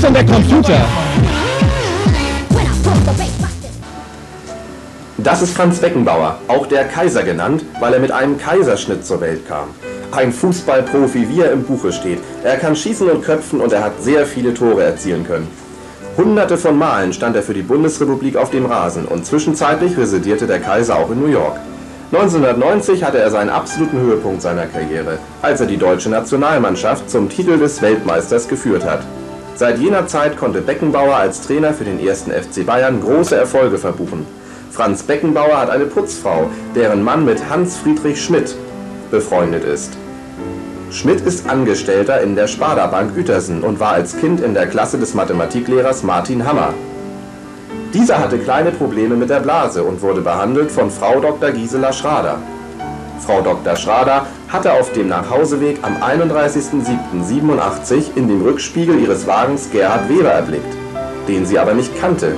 denn der Computer? Das ist Franz Beckenbauer, auch der Kaiser genannt, weil er mit einem Kaiserschnitt zur Welt kam. Ein Fußballprofi, wie er im Buche steht. Er kann schießen und köpfen und er hat sehr viele Tore erzielen können. Hunderte von Malen stand er für die Bundesrepublik auf dem Rasen und zwischenzeitlich residierte der Kaiser auch in New York. 1990 hatte er seinen absoluten Höhepunkt seiner Karriere, als er die deutsche Nationalmannschaft zum Titel des Weltmeisters geführt hat. Seit jener Zeit konnte Beckenbauer als Trainer für den 1. FC Bayern große Erfolge verbuchen. Franz Beckenbauer hat eine Putzfrau, deren Mann mit Hans-Friedrich Schmidt befreundet ist. Schmidt ist Angestellter in der Sparda-Bank Uetersen und war als Kind in der Klasse des Mathematiklehrers Martin Hammer. Dieser hatte kleine Probleme mit der Blase und wurde behandelt von Frau Dr. Gisela Schrader. Frau Dr. Schrader hatte auf dem Nachhauseweg am 31.07.87 in dem Rückspiegel ihres Wagens Gerhard Weber erblickt, den sie aber nicht kannte.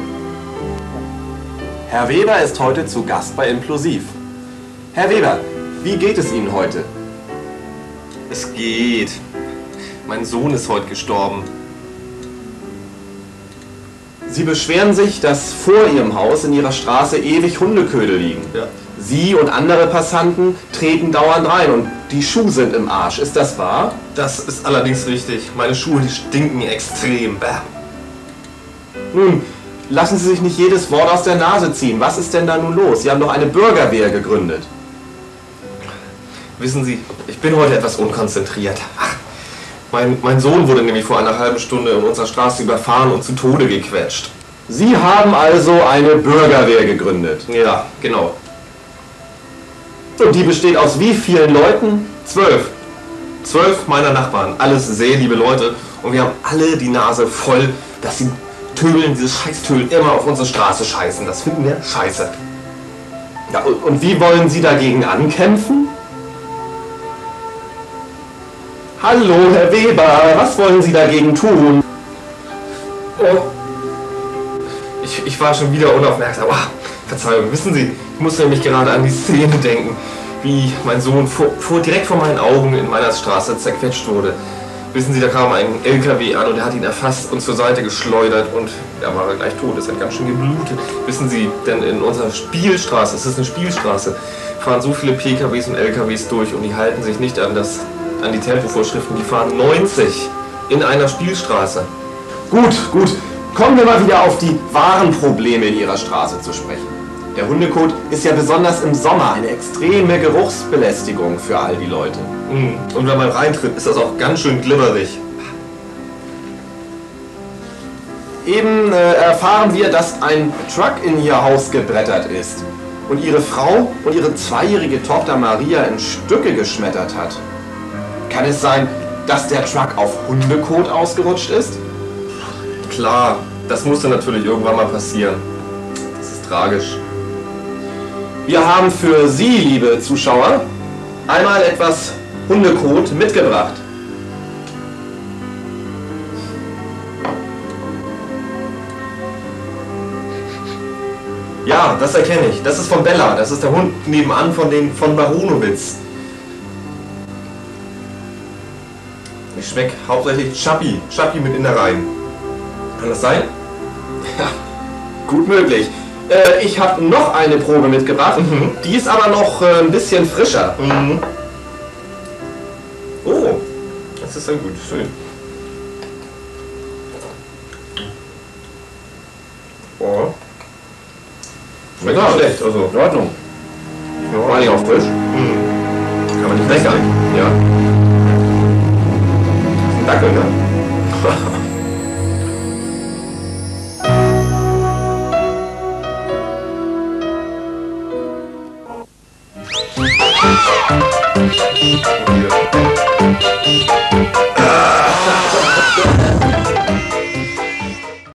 Herr Weber ist heute zu Gast bei Implosiv. Herr Weber, wie geht es Ihnen heute? Es geht. Mein Sohn ist heute gestorben. Sie beschweren sich, dass vor Ihrem Haus in Ihrer Straße ewig Hundeködel liegen. Ja. Sie und andere Passanten treten dauernd rein und die Schuhe sind im Arsch. Ist das wahr? Das ist allerdings richtig. Meine Schuhe, die stinken extrem. Bäh. Nun, lassen Sie sich nicht jedes Wort aus der Nase ziehen. Was ist denn da nun los? Sie haben doch eine Bürgerwehr gegründet. Wissen Sie, ich bin heute etwas unkonzentriert. Ach, mein Sohn wurde nämlich vor einer halben Stunde in unserer Straße überfahren und zu Tode gequetscht. Sie haben also eine Bürgerwehr gegründet. Ja, genau. Und die besteht aus wie vielen Leuten? 12. 12 meiner Nachbarn. Alles sehr liebe Leute. Und wir haben alle die Nase voll, dass die Tölen, diese Scheißtölen, immer auf unsere Straße scheißen. Das finden wir scheiße. Ja, und wie wollen Sie dagegen ankämpfen? Hallo, Herr Weber, was wollen Sie dagegen tun? Oh. Ich war schon wieder unaufmerksam. Oh, Verzeihung, wissen Sie, ich musste nämlich gerade an die Szene denken, wie mein Sohn direkt vor meinen Augen in meiner Straße zerquetscht wurde. Wissen Sie, da kam ein LKW an und er hat ihn erfasst und zur Seite geschleudert und er war gleich tot. Es hat ganz schön geblutet. Wissen Sie, denn in unserer Spielstraße, es ist eine Spielstraße, fahren so viele PKWs und LKWs durch und die halten sich nicht an die Tempovorschriften. Die fahren 90 in einer Spielstraße. Gut. Kommen wir mal wieder auf die wahren Probleme in Ihrer Straße zu sprechen. Der Hundekot ist ja besonders im Sommer eine extreme Geruchsbelästigung für all die Leute. Und wenn man reintritt, ist das auch ganz schön glibberig. Eben erfahren wir, dass ein Truck in Ihr Haus gebrettert ist und Ihre Frau und Ihre 2-jährige Tochter Maria in Stücke geschmettert hat. Kann es sein, dass der Truck auf Hundekot ausgerutscht ist? Klar, das musste natürlich irgendwann mal passieren. Das ist tragisch. Wir haben für Sie, liebe Zuschauer, einmal etwas Hundekot mitgebracht. Ja, das erkenne ich. Das ist von Bella. Das ist der Hund nebenan von Baronowitz. Ich schmecke hauptsächlich Chappi mit Innereien. Kann das sein? Ja, gut möglich. Ich habe noch eine Probe mitgebracht. Die ist aber noch ein bisschen frischer. Oh, das ist dann gut. Schön. Oh. Schmeckt nicht schlecht. Also. In Ordnung. Ja, Vor allem auch frisch. Kann man nicht meckern. Ja. Ein Dackel, ne? Ja.